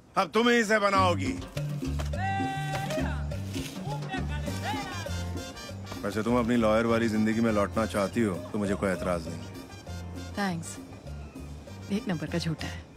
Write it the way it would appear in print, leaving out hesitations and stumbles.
अब तुम ही इसे बनाओगी। वैसे तुम अपनी लॉयर वाली जिंदगी में लौटना चाहती हो तो मुझे कोई एतराज नहीं। थैंक्स। एक नंबर का झूठा है।